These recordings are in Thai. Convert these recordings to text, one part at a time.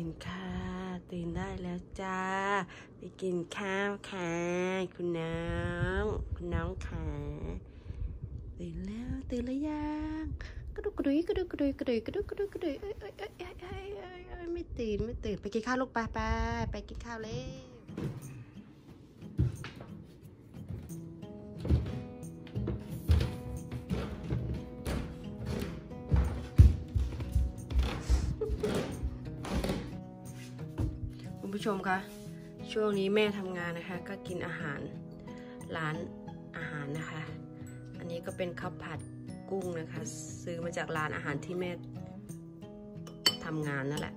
นค่ะตื่นได้แล้วจ้าไปกินข้าวค่ะคุณน้องค่ะตื่นแล้วยังกระดุกกระดุยกระดุกกระดุยกระดุยกระดุกกระดุยกระดุยไม่ตื่นไปกินข้าวลูกไปกินข้าวเลยคุณผู้ชมคะช่วงนี้แม่ทำงานนะคะก็กินอาหารร้านอาหารนะคะอันนี้ก็เป็นข้าวผัดกุ้งนะคะซื้อมาจากร้านอาหารที่แม่ทำงานนั่นแหละ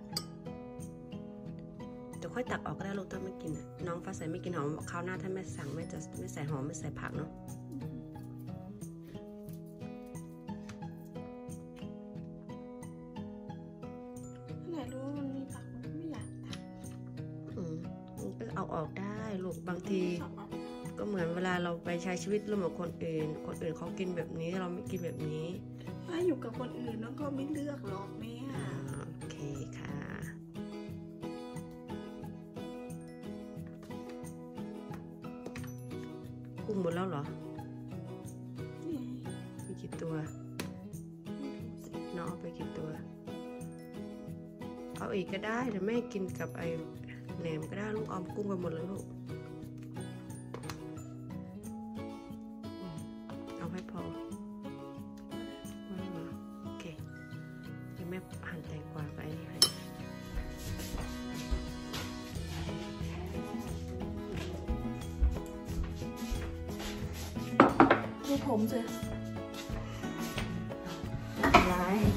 เดี๋ยวค่อยตักออกก็ได้ลูกถ้าไม่กินน้องฟ้าใสไม่กินหอมคราวหน้าถ้าแม่สั่งแม่จะไม่ใส่หอมไม่ใส่ผักเนาะไหนรู้ว่ามันมีผักไม่อยากทำมันก็เอาออกได้ลูกบางทีก็เหมือนเวลาเราไปใช้ชีวิตร่วมกับคนอื่นเขากินแบบนี้เราไม่กินแบบนี้ถ้าอยู่กับคนอื่นแล้วก็ไม่เลือกหรอกแม่โอเคค่ะกุ้งหมดแล้วเหรอมีกี่ตัวน้องเอาไปกี่ตัวเอาอีกก็ได้แต่แม่กินกับไอ้แหนมก็ได้ลูกเอากุ้งไปหมดแล้วลูกเอาให้พอโอเคเดี๋ยวแม่หั่นแตงกวาไปให้ดูผมสิอะไร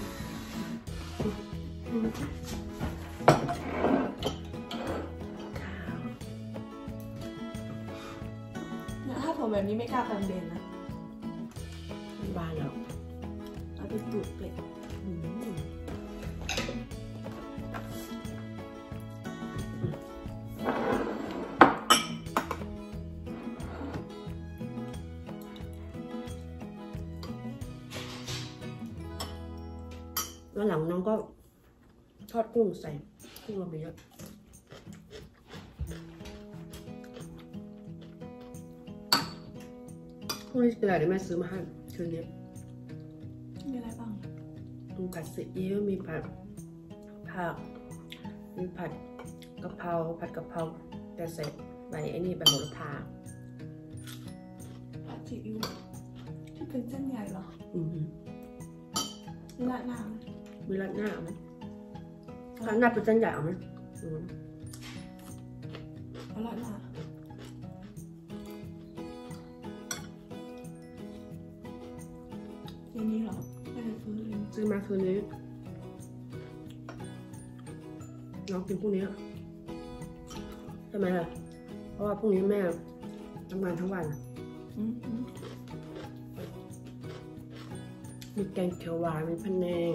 ถ้าผมแบบนี้ไม่กล้าไปโรงเรียนนะบ้านเราเอาไปตูดเป็ดแล้วหลังน้องก็ทอดกุ้งใส่กุ้งลงไปเยอะพรุ่งนี้เป็นอะไรเดี๋ยวแม่ซื้อมาให้คืนนี้มีอะไรบ้างมีผัดซีอิ๊วมีผัดผักมีผัดกะเพราแต่ใส่ใบไอ้นี่ใบโหระพาผัดซีอิ๊วที่เป็นเส้นใหญ่เหรอมีราดหน้ามีราดหน้าไหมราดหน้าเป็นเส้นใหญ่เอาไหมเอาราดหน้าอย่างนี้เหรอไม่ได้ซื้อมาคืนนี้น้องกินพรุ่งนี้ใช่ไหมล่ะเพราะว่าพรุ่งนี้แม่ทำงานทั้งวันมีแกงเขียวหวานมีพะแนง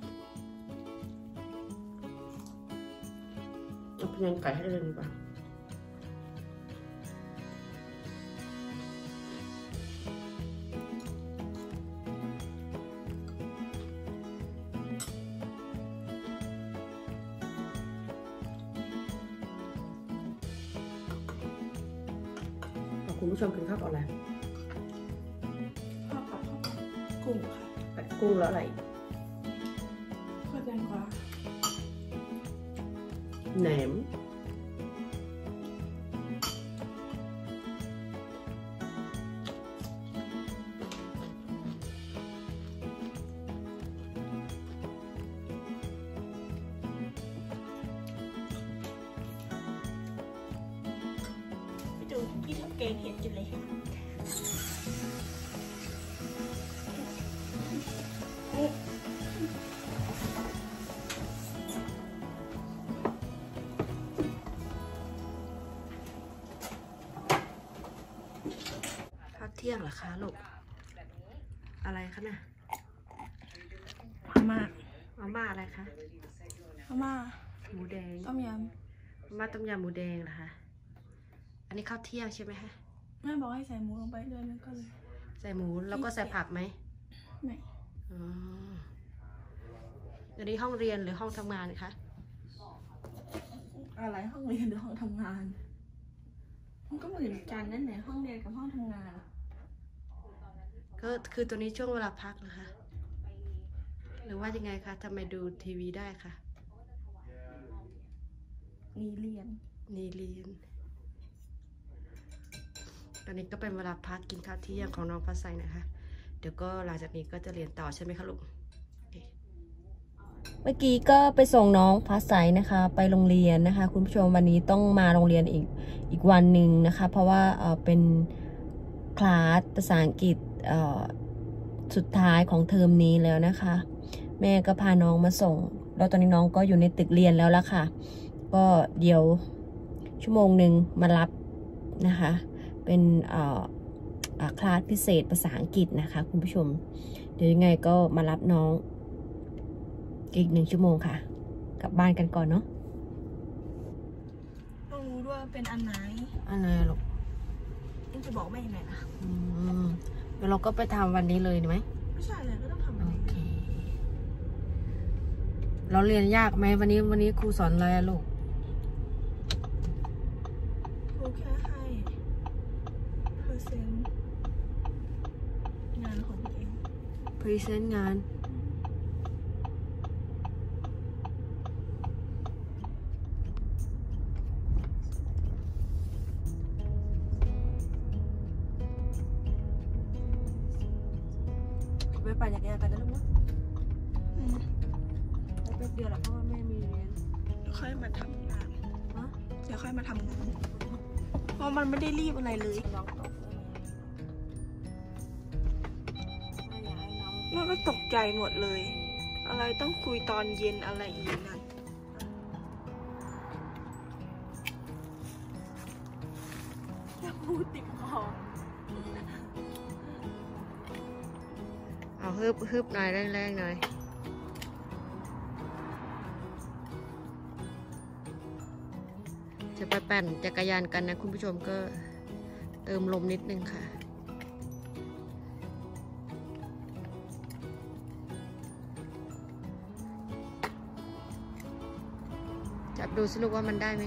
เอาพะแนงไก่ให้ได้เลยดีกว่าคุณผู้ชมกินข้าวกับอะไรข้าวกับกุ้งค่ะกุ้งแล้วอะไรข้าวแตงกวาแหนมไปดูพี่ทำแกงเห็ดกันเลยค่ะเที่ยงเหรอคะลูกอะไรคะน่ะมาม่าอะไรคะมาหมูแดงต้มยำต้มยำหมูแดงเหรอคะอันนี้ข้าวเที่ยงใช่ไหมคะแม่บอกให้ใส่หมูลงไปด้วยนั่นก็เลยใส่หมูแล้วก็ใส่ผักไหมไม่อันนี้ห้องเรียนหรือห้องทำงานคะอะไรห้องเรียนหรือห้องทำงานมันก็เหมือนกันนั่นแหละห้องเรียนกับห้องทำงานก็คือตัวนี้ช่วงเวลาพักนะคะ หรือว่ายังไงคะทำไมดูทีวีได้คะนี่เรียนนี่เรียน ตอนนี้ก็เป็นเวลาพักกินข้าวเที่ยงของน้องฟ้าใสนะคะ เดี๋ยวก็หลังจากนี้ก็จะเรียนต่อใช่ไหมคะลูก เมื่อกี้ก็ไปส่งน้องฟ้าใสนะคะ ไปโรงเรียนนะคะ คุณผู้ชมวันนี้ต้องมาโรงเรียนอีกวันหนึ่งนะคะ เพราะว่าเป็นคลาสภาษาอังกฤษสุดท้ายของเทอมนี้แล้วนะคะ แม่ก็พาน้องมาส่งแล้วตอนนี้น้องก็อยู่ในตึกเรียนแล้วล่ะค่ะ ก็เดี๋ยวชั่วโมงหนึ่งมารับนะคะเป็นคลาสพิเศษภาษาอังกฤษนะคะคุณผู้ชมเดี๋ยวยังไงก็มารับน้องอีก1 ชั่วโมงค่ะกลับบ้านกันก่อนเนาะต้องรู้ด้วยเป็นอันไหนอะไรลูกต้องจะบอกแม่ยังไงนะเดี๋ยวเราก็ไปทำวันนี้เลยดีไหมไม่ใช่เลยก็ต้องทำโอเคเราเรียนยากไหมวันนี้ครูสอนอะไรอะลูกครูแค่ให้เปอร์เซ็นต์งานของตัวเองพรีเซนต์งานไปปั่นจักรยานกันนะลูกนะแป๊บเดียวแหละเพราะว่าแม่มีเรียนเดี๋ยวค่อยมาทำงานฮะเดี๋ยวค่อยมาทำงานเพราะมันไม่ได้รีบอะไรเลยลองตกไม่อยากให้น้องแม่ก็ตกใจหมดเลย อะไรต้องคุยตอนเย็นอะไรอีกนั่นจะพูดติดคอเอาฮึบหน่อยแรงๆหน่อยจะไปปั่นจักรยานกันนะคุณผู้ชมก็เติมลมนิดนึงค่ะจับดูสิลูกว่ามันได้ไหม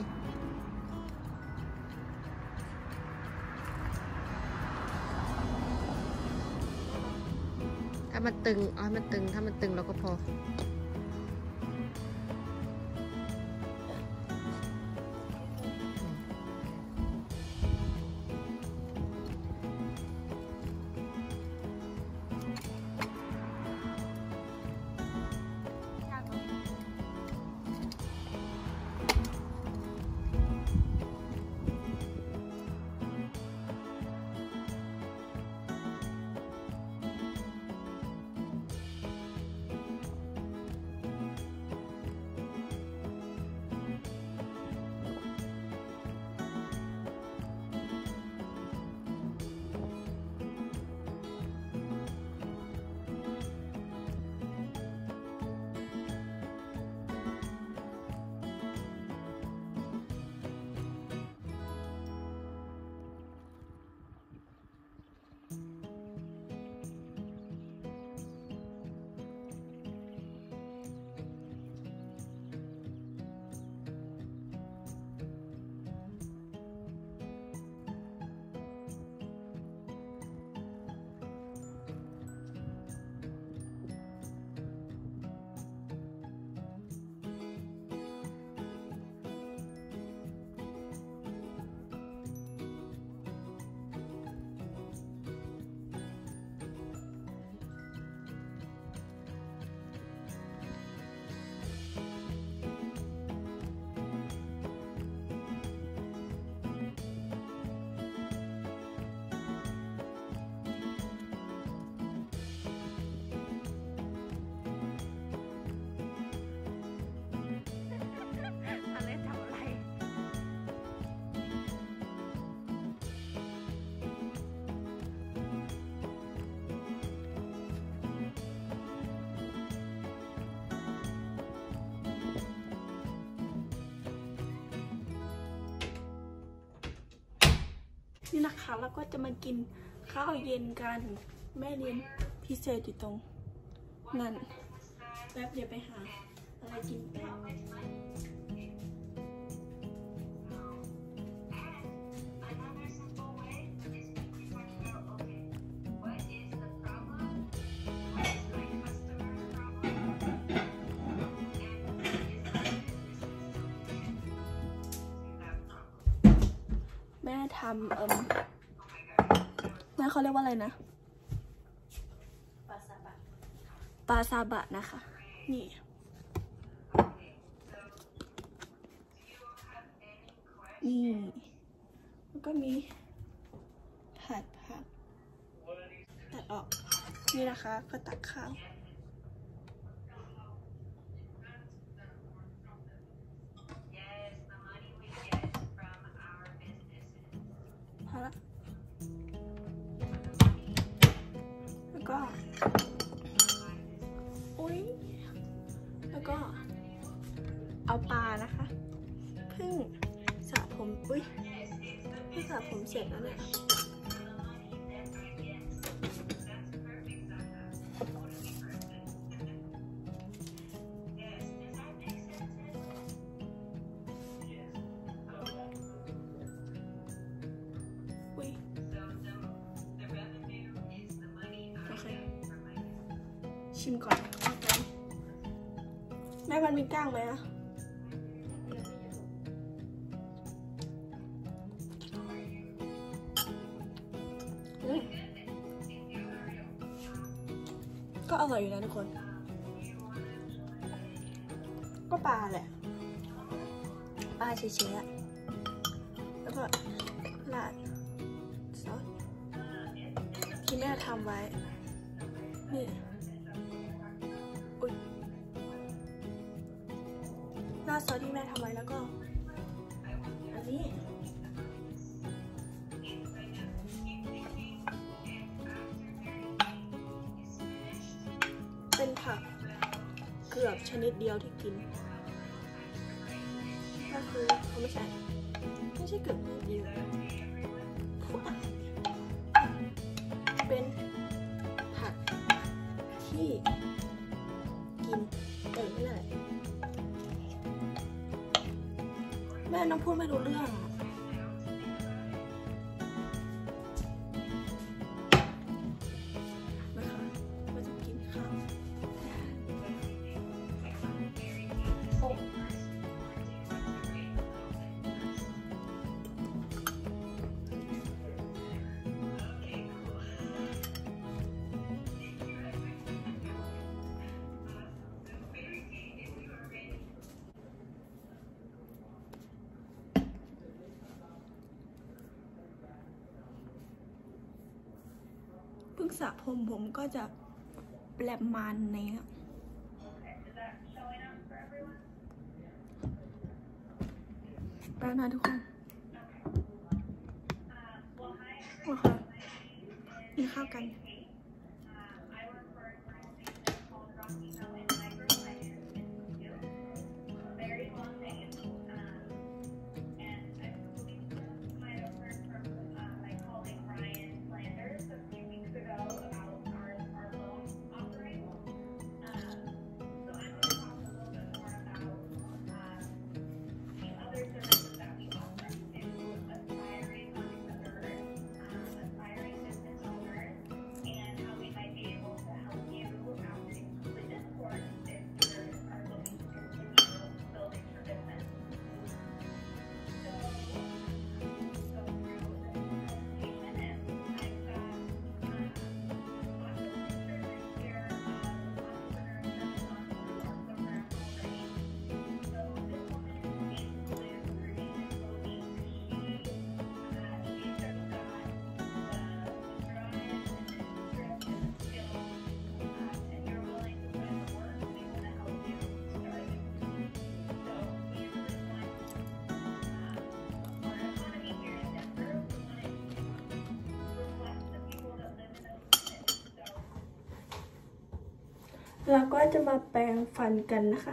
ถ้ามันตึงเอาให้มันตึงถ้ามันตึงเราก็พอนี่นะคะแล้วก็จะมากินข้าวเย็นกันแม่เรียนพิเศษอยู่ตรงนั่นแป๊บเดียวไปหาอะไรกินแป๊บทำนั่นเขาเรียกว่าอะไรนะปลาซาบะนะคะ นี่แล้วก็มีผัดผักตัดออกนี่นะคะก็ตักข้าวพอละแล้วก็แล้วก็เอาปลานะคะเพิ่งสระผมเพิ่งสระผมเสร็จแล้วเนี่ยโอเคชิมก่อนแม่มันมีก้างไหมอะก็อร่อยอยู่นะทุกคนก็ปลาแหละปลาเฉยๆแล้วก็ราดซอสที่แม่ทำไว้นี่ราดซอสที่แม่ทำไว้แล้วก็อันนี้เป็นผักเกือบชนิดเดียวที่กินก็คือเขาไม่ใช่เกือบเดียวเป็นผักที่กินนี่แหละแม่น้องพูดไม่รู้เรื่องนะคะเราจะกินข้าวเพิ่งสระผมก็จะประมาณนี้แป๊บนะทุกคนโอเคกินข้าวกันเราก็จะมาแปรงฟันกันนะคะ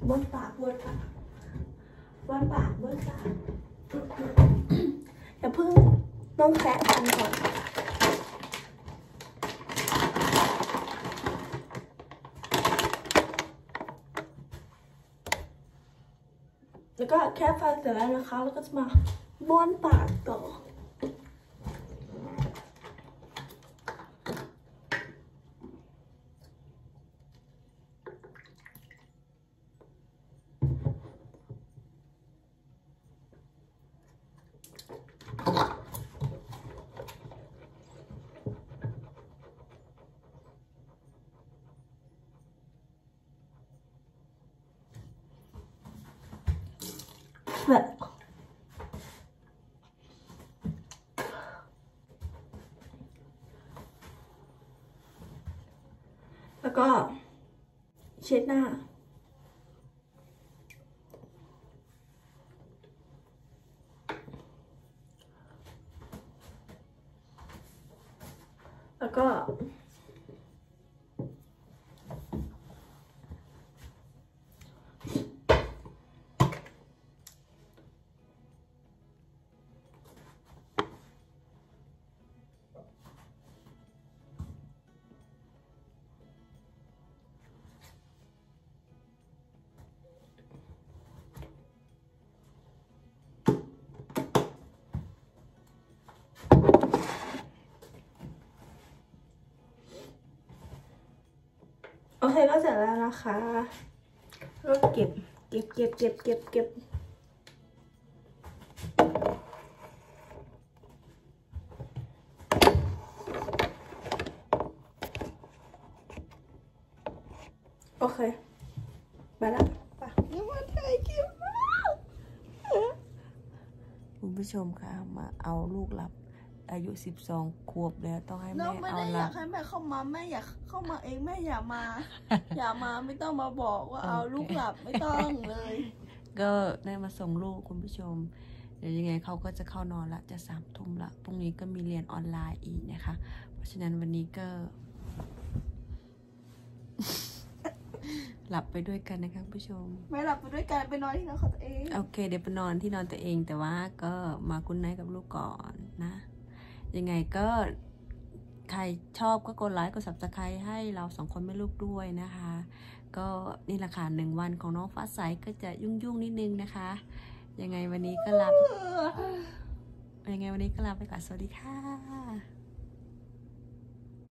บ้วนปากบ้วนปากบ้วนปากบ้วนปากอย่าเพิ่งต้องแคะฟันก่อนแล้วก็แค่ฟันเสร็จแล้วนะคะแล้วก็จะมาบ้วนปากต่อแบบแล้วก็เช็ดหน้าแล้วก็โอเคก็เสร็จแล้วนะคะก็เก็บโอเคไปแล้วไปยังมาถ่ายคลิปแล้วคุณผู้ชมคะมาเอาลูกหลับอายุ12 ขวบแล้วต้องให้แม่ไม่เอาได้อหลัยาบกให้แม่เข้ามาแม่อยากเข้ามาเองแม่อย่ามา อย่ามาไม่ต้องมาบอกว่าเอาลูกหลับไม่ต้องเลยก็ได้มาส่งลูกคุณผู้ชมเดี๋ยวยังไงเขาก็จะเข้านอนละจะ3 ทุ่มละพรุ่งนี้ก็มีเรียนออนไลน์อีกนะคะเพราะฉะนั้นวันนี้ก็ หลับไปด้วยกันนะคะคุณผู้ชมไม่หลับไปด้วยกันไปนอนที่นอนของตัวเองโอเคเดี๋ยวไปนอนที่นอนตัวเองแต่ว่าก็มากุนไนท์กับลูกก่อนนะยังไงก็ใครชอบก็กดไลค์กด Subscribe ให้เรา2 คนแม่ลูกด้วยนะคะ ก็นี่แหละค่ะ1 วันของน้องฟ้าใสก็จะยุ่งนิดนึงนะคะยังไงวันนี้ก็ลาไปก่อนสวัสดีค่ะ